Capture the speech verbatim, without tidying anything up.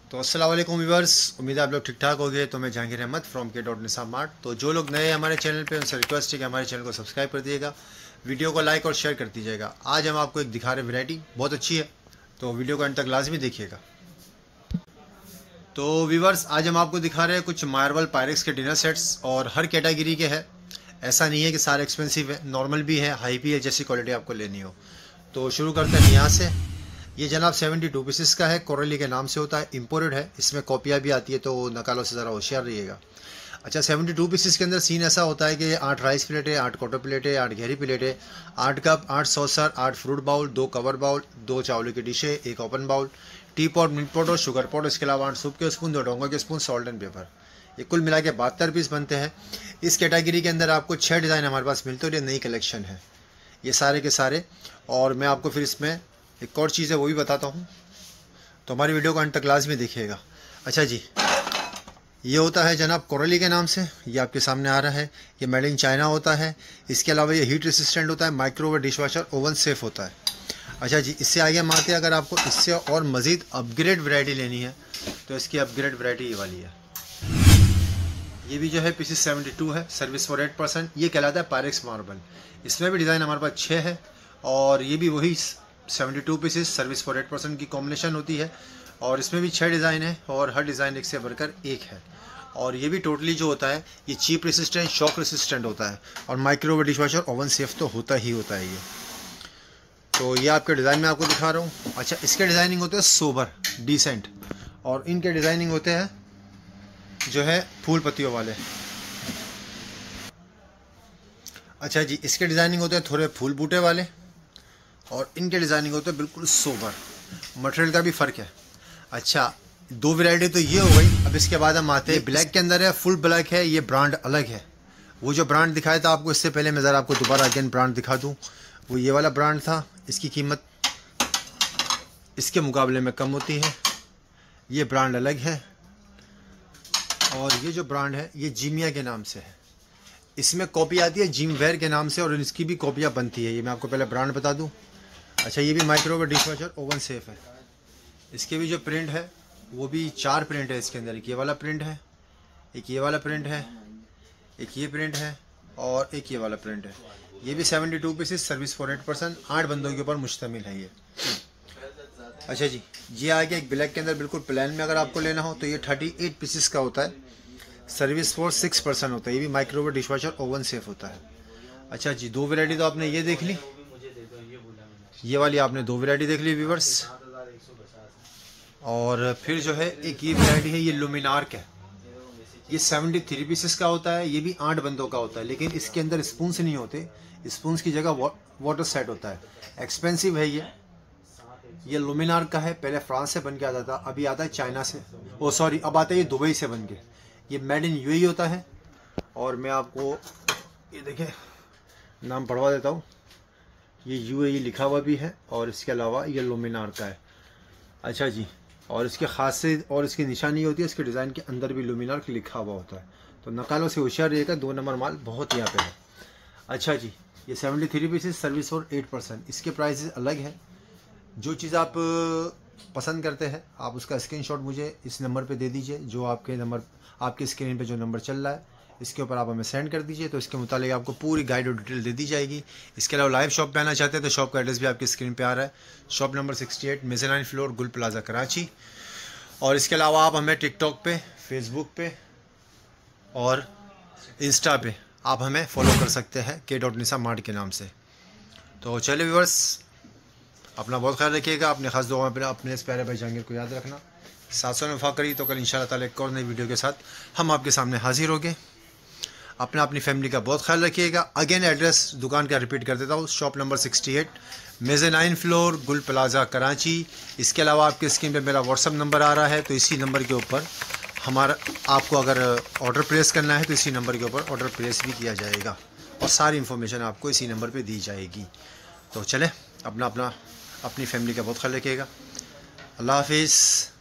तो अस्सलाम वालेकुम व्यूअर्स, उम्मीद है आप लोग ठीक ठाक हो गए। तो मैं Jahangir Ahmed from K dot Nisa mart. तो जो लोग नए हैं हमारे चैनल पे उनसे रिक्वेस्ट है कि हमारे चैनल को सब्सक्राइब कर दीजिएगा, वीडियो को लाइक और शेयर कर दीजिएगा। आज हम आपको एक दिखा रहे वैरायटी बहुत अच्छी है, तो वीडियो को अंत तक लाजमी देखिएगा। तो व्यूअर्स, आज हम आपको दिखा रहे हैं कुछ मार्बल पायरेक्स के डिनर सेट्स, और हर कैटेगरी के हैं। ऐसा नहीं है कि सारे एक्सपेंसिव है, नॉर्मल भी है, हाई भी है, जैसी क्वालिटी आपको लेनी हो। तो शुरू करते हैं यहाँ से। ये जनाब बहत्तर पीसेस का है, कोरली के नाम से होता है, इम्पोर्टेड है। इसमें कॉपियाँ भी आती है, तो नकालों से ज़रा होशियार रहिएगा। अच्छा, बहत्तर पीसेस के अंदर सीन ऐसा होता है कि आठ राइस प्लेट है, आठ क्वार्टर प्लेट है, आठ गहरी प्लेट है, आठ कप, आठ सॉसर, आठ फ्रूट बाउल, दो कवर बाउल, दो चावलों की डिशे, एक open bowl, tea pot, milk pot और शुगर पॉट। इसके अलावा आठ सूप के स्पून, दो डोंगो के स्पून, सॉल्ट एंड पेपर। ये कुल मिला के बहत्तर पीस बनते हैं। इस कैटेगरी के अंदर आपको छः डिज़ाइन हमारे पास मिलते हैं, और ये नई कलेक्शन है ये सारे के सारे। और मैं आपको फिर इसमें एक और चीज़ है वो भी बताता हूँ, तो हमारी वीडियो को अंत तक लाजमी देखिएगा। अच्छा जी, ये होता है जनाब कोरली के नाम से, ये आपके सामने आ रहा है। ये मेड इन चाइना होता है। इसके अलावा ये हीट रेसिस्टेंट होता है, microwave, dishwasher, oven safe होता है। अच्छा जी, इससे आगे हम आते हैं। अगर आपको इससे और मज़ीद अपग्रेड वैरायटी लेनी है तो इसकी अपग्रेड वैरायटी ये वाली है। ये भी जो है पीसेस बहत्तर है, सर्विस फॉर एट परसेंट। ये कहलाता है पायरेक्स मार्बल। इसमें भी डिज़ाइन हमारे पास छः है, और ये भी वही बहत्तर pieces, service for eight persons की कॉम्बिनेशन होती है। और इसमें भी छः डिज़ाइन है, और हर डिज़ाइन एक से बढ़कर एक है। और ये भी टोटली जो होता है ये चीप रेसिस्टेंट, शॉक रेसिस्टेंट होता है, और microwave, dishwasher, oven safe तो होता ही होता है ये। तो ये आपके डिज़ाइन में आपको दिखा रहा हूँ। अच्छा, इसके डिज़ाइनिंग होते हैं सोबर, डिसेंट, और इनके डिज़ाइनिंग होते हैं जो है फूल पत्तियों वाले। अच्छा जी, इसके डिज़ाइनिंग होते हैं थोड़े फूल बूटे वाले, और इनके डिज़ाइनिंग होते हैं बिल्कुल सोबर। मटेरियल का भी फ़र्क है। अच्छा, दो वैरायटी तो ये हो गई। अब इसके बाद हम आते हैं, ब्लैक के अंदर है, फुल ब्लैक है। ये ब्रांड अलग है। वो जो ब्रांड दिखाया था आपको इससे पहले, मैं ज़रा आपको दोबारा अगेन ब्रांड दिखा दूँ। वो ये वाला ब्रांड था। इसकी कीमत इसके मुकाबले में कम होती है। ये ब्रांड अलग है, और ये जो ब्रांड है ये जीमिया के नाम से है। इसमें कॉपी आती है जिमवेयर के नाम से, और इसकी भी कॉपियाँ बनती है। ये मैं आपको पहले ब्रांड बता दूं। अच्छा, ये भी microwave, dishwasher, oven safe है। इसके भी जो प्रिंट है वो भी चार प्रिंट है इसके अंदर। एक ये वाला प्रिंट है, एक ये वाला प्रिंट है, एक ये प्रिंट है, और एक ये वाला प्रिंट है। ये भी बहत्तर pieces, service for eight persons, आठ बंदों के ऊपर मुश्तमिल है ये। अच्छा जी, ये आ गया एक ब्लैक के अंदर बिल्कुल प्लान में। अगर आपको लेना हो तो ये अड़तीस पीसेस का होता है, सर्विस फॉर सिक्स परसेंट होता है। ये भी microwave, dishwasher, oven safe होता है। अच्छा जी, दो वैरायटी तो आपने ये देख ली, ये वाली आपने दो वैरायटी देख ली व्यूअर्स। और फिर जो है एक ये वैरायटी है, ये लुमिनार्क है। ये तिहत्तर पीसेस का होता है। ये भी आठ बंदों का होता है, लेकिन इसके अंदर स्पून्स नहीं होते। स्पून्स की जगह वाटर सेट होता है। एक्सपेंसिव है ये। ये लुमिनार्क का है। पहले फ्रांस से बन के आता था, अभी आता है चाइना से। ओ सॉरी, अब आता है ये दुबई से बन के। ये मेड इन यूएई होता है। और मैं आपको ये देखें नाम पढ़वा देता हूँ। ये यूएई लिखा हुआ भी है, और इसके अलावा ये लुमिनार्क का है। अच्छा जी, और इसके खासियत और इसकी निशानी होती है, इसके डिज़ाइन के अंदर भी लुमिनार्क लिखा हुआ होता है। तो नकालों से होशियार रहिएगा, दो नंबर माल बहुत यहाँ पे है। अच्छा जी, ये तिहत्तर पीसेस, सर्विस और एट परसेंट। इसके प्राइसेस अलग है। जो चीज़ आप पसंद करते हैं आप उसका स्क्रीनशॉट मुझे इस नंबर पे दे दीजिए, जो आपके नंबर आपके स्क्रीन पे जो नंबर चल रहा है इसके ऊपर आप हमें सेंड कर दीजिए। तो इसके मुताबिक आपको पूरी गाइड और डिटेल दे दी जाएगी। इसके अलावा लाइव शॉप पे आना चाहते हैं तो शॉप का एड्रेस भी आपकी स्क्रीन पे आ रहा है। Shop number sixty eight, mezzanine floor, Gul plaza, Karachi. और इसके अलावा आप हमें टिकटॉक पे, फेसबुक पे और इंस्टा पे आप हमें फॉलो कर सकते हैं के डॉट निसा मार्ट के नाम से। तो चलिए व्यूअर्स, अपना बहुत ख्याल रखिएगा। अपने खास दुआ में अपने इस प्यारे भाई जहांगीर को याद रखना। सात सौ नफा करी तो कल इंशाल्लाह ताला एक और नई वीडियो के साथ हम आपके सामने हाजिर होंगे। अपना अपनी फैमिली का बहुत ख्याल रखिएगा। अगेन एड्रेस दुकान का रिपीट कर देता हूँ। Shop number sixty eight, mezzanine floor, Gul plaza, Karachi. इसके अलावा आपके स्क्रीन पे मेरा व्हाट्सअप नंबर आ रहा है, तो इसी नंबर के ऊपर हमारा आपको अगर ऑर्डर प्लेस करना है तो इसी नंबर के ऊपर ऑर्डर प्लेस भी किया जाएगा, और सारी इन्फॉर्मेशन आपको इसी नंबर पर दी जाएगी। तो चले, अपना अपना अपनी फैमिली का बहुत ख्याल रखिएगा। अल्लाह हाफिज़।